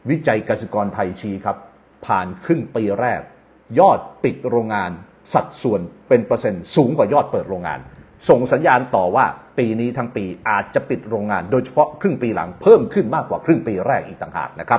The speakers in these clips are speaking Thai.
วิจัยเกษตรกรไทยชี้ครับผ่านครึ่งปีแรกยอดปิดโรงงานสัดส่วนเป็นเปอร์เซ็นต์สูงกว่ายอดเปิดโรงงานส่งสัญญาณต่อว่าปีนี้ทั้งปีอาจจะปิดโรงงานโดยเฉพาะครึ่งปีหลังเพิ่มขึ้นมากกว่าครึ่งปีแรกอีกต่างหากนะครับ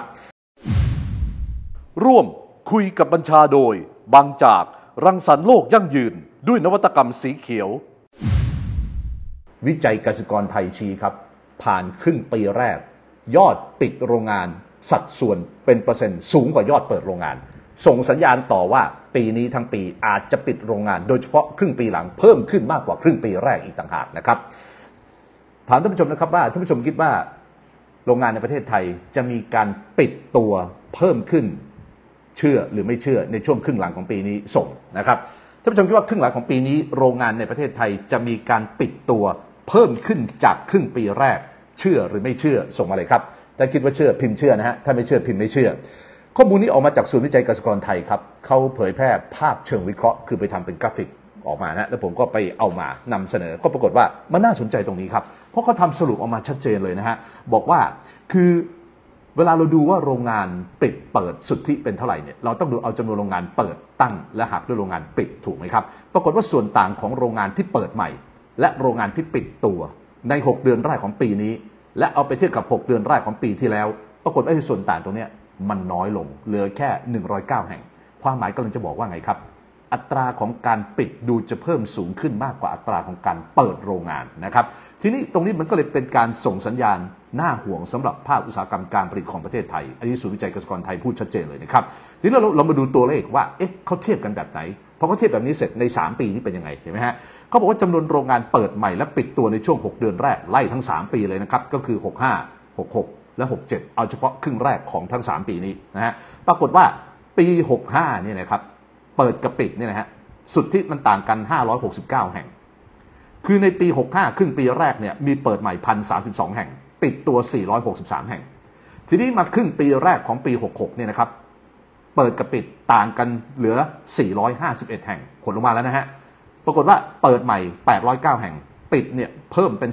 ร่วมคุยกับบัญชาโดยบางจากรังสรรค์โลกยั่งยืนด้วยนวัตกรรมสีเขียววิจัยเกษตรกรไทยชี้ครับผ่านครึ่งปีแรกยอดปิดโรงงานสัดส่วนเป็นเปอร์เซ็นต์สูงกว่ายอดเปิดโรงงานส่งสัญญาณต่อว่าปีนี้ทั้งปีอาจจะปิดโรงงานโดยเฉพาะครึ่งปีหลังเพิ่มขึ้นมากกว่าครึ่งปีแรกอีกต่างหากนะครับถามท่านผู้ชมนะครับว่าท่านผู้ชมคิดว่าโรงงานในประเทศไทยจะมีการปิดตัวเพิ่มขึ้นเชื่อหรือไม่เชื่อในช่วงครึ่งหลังของปีนี้ส่งนะครับท่านผู้ชมคิดว่าครึ่งหลังของปีนี้โรงงานในประเทศไทยจะมีการปิดตัวเพิ่มขึ้นจากครึ่งปีแรกเชื่อหรือไม่เชื่อส่งมาเลยครับถ้าคิดว่าเชื่อพิมพ์เชื่อนะฮะถ้าไม่เชื่อพิมพ์ไม่เชื่อข้อมูลนี้ออกมาจากศูนย์วิจัยเกษตรกรไทยครับเขาเผยแพร่ภาพเชิงวิเคราะห์คือไปทำเป็นกราฟิกออกมานะแล้วผมก็ไปเอามานำเสนอก็ปรากฏว่ามันน่าสนใจตรงนี้ครับเพราะเขาทำสรุปออกมาชัดเจนเลยนะฮะบอกว่าคือเวลาเราดูว่าโรงงานปิดเปิดสุทธิเป็นเท่าไหร่เนี่ยเราต้องดูเอาจำนวนโรงงานเปิดตั้งและหักด้วยโรงงานปิดถูกไหมครับปรากฏว่าส่วนต่างของโรงงานที่เปิดใหม่และโรงงานที่ปิดตัวใน6เดือนแรกของปีนี้และเอาไปเทียบกับ6เดือนแรกของปีที่แล้วปรากฏว่าส่วนต่างตรงนี้มันน้อยลงเหลือแค่109แห่งความหมายกำลังจะบอกว่าไงครับอัตราของการปิดดูจะเพิ่มสูงขึ้นมากกว่าอัตราของการเปิดโรงงานนะครับทีนี้ตรงนี้มันก็เลยเป็นการส่งสัญญาณน่าห่วงสำหรับภาคอุตสาหกรรมการผลิตของประเทศไทยอันนี้ศูนย์วิจัยเกษตรกรไทยพูดชัดเจนเลยนะครับทีนี้เรามาดูตัวเลขว่าเขาเทียบกันแบบไหนพอเขาเทียบแบบนี้เสร็จใน3ปีนี้เป็นยังไงเห็นไหมฮะเขาบอกว่าจำนวนโรงงานเปิดใหม่และปิดตัวในช่วง6เดือนแรกไล่ทั้ง3ปีเลยนะครับก็คือ65 66และ67เอาเฉพาะครึ่งแรกของทั้ง3ปีนี้นะฮะปรากฏว่าปี65เนี่ยนะครับเปิดกับปิดเนี่ยนะฮะสุทธิมันต่างกัน569แห่งคือในปี65ครึ่งปีแรกเนี่ยมีเปิดใหม่1,032แห่งปิดตัว463แห่งทีนี้มาครึ่งปีแรกของปี66เนี่ยนะครับเปิดกับปิดต่างกันเหลือ451แห่งผลลงมาแล้วนะฮะปรากฏว่าเปิดใหม่809แห่งปิดเนี่ยเพิ่มเป็น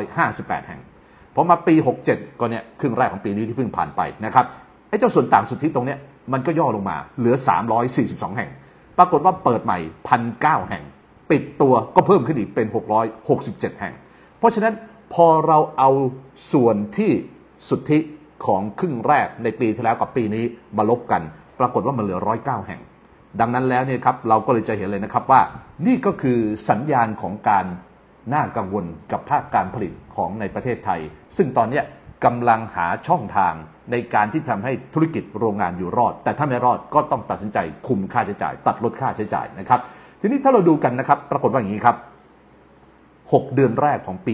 358แห่งพอมาปี67ก็เนี่ยครึ่งแรกของปีนี้ที่เพิ่งผ่านไปนะครับไอ้เจ้าส่วนต่างสุทธิตรงเนี้ยมันก็ย่อลงมาเหลือ342แห่งปรากฏว่าเปิดใหม่1,009แห่งปิดตัวก็เพิ่มขึ้นอีกเป็น667แห่งเพราะฉะนั้นพอเราเอาส่วนที่สุทธิของครึ่งแรกในปีที่แล้วกับปีนี้มาลบกันปรากฏว่ามันเหลือ109แห่งดังนั้นแล้วเนี่ยครับเราก็เลยจะเห็นเลยนะครับว่านี่ก็คือสัญญาณของการน่ากังวลกับภาคการผลิตของในประเทศไทยซึ่งตอนนี้กำลังหาช่องทางในการที่ทำให้ธุรกิจโรงงานอยู่รอดแต่ถ้าไม่รอดก็ต้องตัดสินใจคุมค่าใช้จ่ายตัดลดค่าใช้จ่ายนะครับทีนี้ถ้าเราดูกันนะครับปรากฏว่าอย่างนี้ครับ6เดือนแรกของปี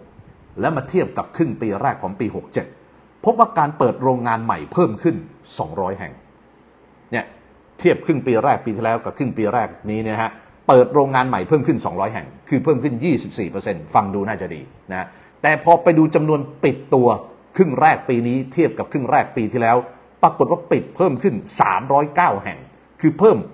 66และมาเทียบกับครึ่งปีแรกของปี67พบว่าการเปิดโรงงานใหม่เพิ่มขึ้น200แห่งเนี่ยเทียบครึ่งปีแรกปีที่แล้วกับครึ่งปีแรกนี้เนี่ยฮะเปิดโรงงานใหม่เพิ่มขึ้น200แห่งคือเพิ่มขึ้น 24% ฟังดูน่าจะดีนะแต่พอไปดูจำนวนปิดตัวครึ่งแรกปีนี้เทียบกับครึ่งแรกปีที่แล้วปรากฏว่าปิดเพิ่มขึ้น309แห่งคือเพิ่ม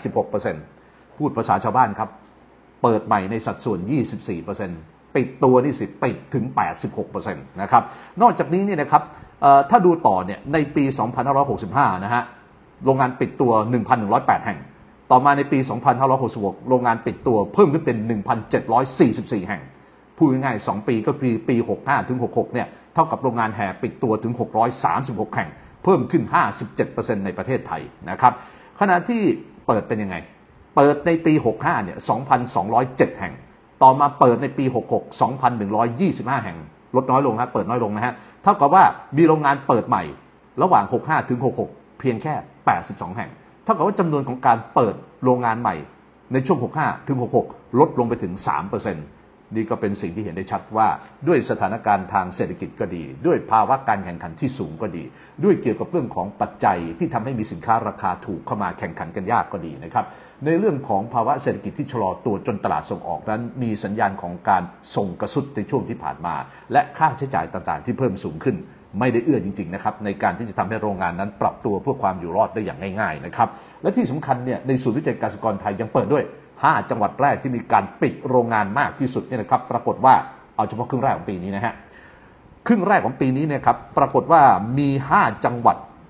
86% พูดภาษาชาวบ้านครับเปิดใหม่ในสัดส่วน 24% ปิดตัวนี่สิปิดถึง 86% นะครับนอกจากนี้เนี่ยนะครับถ้าดูต่อเนี่ยในปี2565นะฮะโรงงานปิดตัว 1,108 แห่งต่อมาในปี2566โรงงานปิดตัวเพิ่มขึ้นเป็น 1,744 แห่งพูดง่ายๆ2ปีก็คือปี65ถึง66เนี่ยเท่ากับโรงงานแห่ปิดตัวถึง636แห่งเพิ่มขึ้น 57% ในประเทศไทยนะครับขณะที่เปิดเป็นยังไงเปิดในปี65เนี่ย 2,207 แห่งต่อมาเปิดในปี66 2,125 แห่งลดน้อยลงนะเปิดน้อยลงนะฮะเท่ากับว่ามีโรงงานเปิดใหม่ระหว่าง65ถึง66เพียงแค่82แห่งเท่ากับว่าจำนวนของการเปิดโรงงานใหม่ในช่วง65ถึง66ลดลงไปถึง 3%นี่ก็เป็นสิ่งที่เห็นได้ชัดว่าด้วยสถานการณ์ทางเศรษฐกิจก็ดีด้วยภาวะการแข่งขันที่สูงก็ดีด้วยเกี่ยวกับเรื่องของปัจจัยที่ทำให้มีสินค้าราคาถูกเข้ามาแข่งขันกันยากก็ดีนะครับในเรื่องของภาวะเศรษฐกิจที่ชะลอตัวจนตลาดส่งออกนั้นมีสัญญาณของการส่งกระสุดในช่วงที่ผ่านมาและค่าใช้จ่ายต่างๆที่เพิ่มสูงขึ้นไม่ได้เอื้อจริงๆนะครับในการที่จะทำให้โรงงานนั้นปรับตัวเพื่อความอยู่รอดได้อย่างง่ายๆนะครับและที่สำคัญเนี่ยในศูนย์วิจัยเกษตรกรไทยยังเปิดด้วย5จังหวัดแรกที่มีการปิดโรงงานมากที่สุดเนี่ยนะครับปรากฏว่าเอาเฉพาะครึ่งแรกของปีนี้นะฮะครึ่งแรกของปีนี้เนี่ยครับปรากฏว่ามี5จังหวัด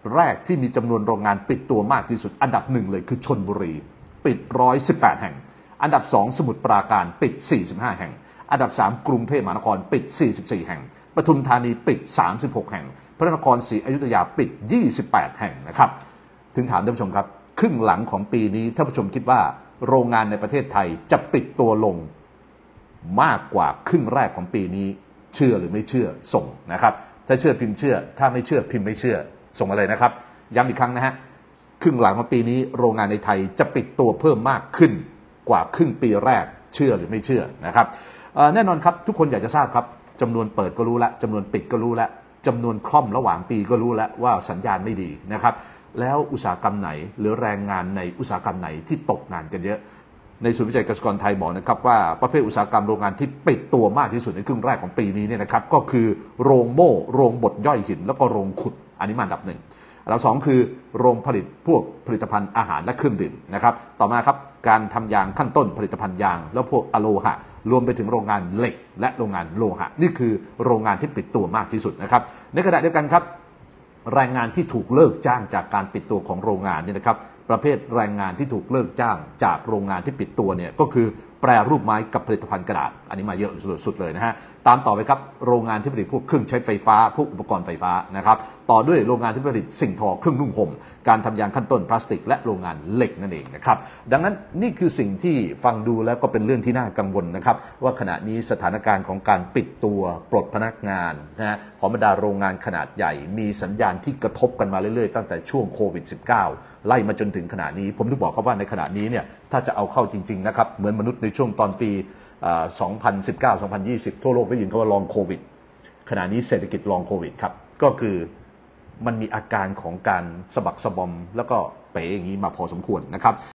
แรกที่มีจำนวนโรงงานปิดตัวมากที่สุดอันดับหนึ่งเลยคือชลบุรีปิด118แห่งอันดับ2สมุทรปราการปิด45แห่งอันดับ3กรุงเทพมหานครปิด44แห่งปทุมธานีปิด36แห่งพระนครศรีอยุธยาปิด28แห่งนะครับถึงถามท่านผู้ชมครับครึ่งหลังของปีนี้ท่านผู้ชมคิดว่าโรงงานในประเทศไทยจะปิดตัวลงมากกว่าครึ่งแรกของปีนี้เชื่อหรือไม่เชื่อส่งนะครับถ้าเชื่อพิมพ์เชื่อถ้าไม่เชื่อพิมพ์ไม่เชื่อส่งมาเลยนะครับย้ำอีกครั้งนะฮะครึ่งหลังของปีนี้โรงงานในไทยจะปิดตัวเพิ่มมากขึ้นกว่าครึ่งปีแรกเชื่อหรือไม่เชื่อนะครับแน่นอนครับทุกคนอยากจะทราบครับจำนวนเปิดก็รู้แล้วจำนวนปิดก็รู้แล้วจำนวนคล่อมระหว่างปีก็รู้แล้วว่าสัญญาณไม่ดีนะครับแล้วอุตสาหกรรมไหนหรือแรงงานในอุตสาหกรรมไหนที่ตกงานกันเยอะในศูนย์วิจัยเกษตรกรไทยบอกนะครับว่าประเภทอุตสาหกรรมโรงงานที่ปิดตัวมากที่สุดในครึ่งแรกของปีนี้เนี่ยนะครับก็คือโรงโม่โรงบดย่อยหินแล้วก็โรงขุดอันนี้มาอันดับหนึ่งอันดับสองคือโรงผลิตพวกผลิตภัณฑ์อาหารและเครื่องดื่มนะครับต่อมาครับการทำยางขั้นต้นผลิตภัณฑ์ยางแล้วพวกอะโลหะรวมไปถึงโรงงานเหล็กและโรงงานโลหะนี่คือโรงงานที่ปิดตัวมากที่สุดนะครับในขณะเดียวกันครับแรงงานที่ถูกเลิกจ้างจากการปิดตัวของโรงงานนี่นะครับประเภทแรงงานที่ถูกเลิกจ้างจากโรงงานที่ปิดตัวเนี่ยก็คือแปรรูปไม้กับผลิตภัณฑ์กระดาษอันนี้มาเยอะสุดเลยนะฮะตามต่อไปครับโรงงานที่ผลิตพวกเครื่องใช้ไฟฟ้าพวกอุปกรณ์ไฟฟ้านะครับต่อด้วยโรงงานที่ผลิตสิ่งทอเครื่องนุ่งห่มการทำยางขั้นต้นพลาสติกและโรงงานเหล็กนั่นเองนะครับดังนั้นนี่คือสิ่งที่ฟังดูแล้วก็เป็นเรื่องที่น่ากังวลนะครับว่าขณะนี้สถานการณ์ของการปิดตัวปลดพนักงานนะฮะของบรรดาโรงงานขนาดใหญ่มีสัญญาณที่กระทบกันมาเรื่อยๆตั้งแต่ช่วงโควิด -19 ไล่มาจนถึงขณะนี้ผมถึงบอกครับว่าในขณะนี้เนี่ยถ้าจะเอาเข้าจริงๆนะครับเหมือนมนุษย์ในช่วงตอนปี2019-2020 ทั่วโลกได้ยินคำว่าลองโควิดขณะนี้เศรษฐกิจลองโควิดครับก็คือมันมีอาการของการสะบักสะบอมแล้วก็เป๋อย่างนี้มาพอสมควรนะครับ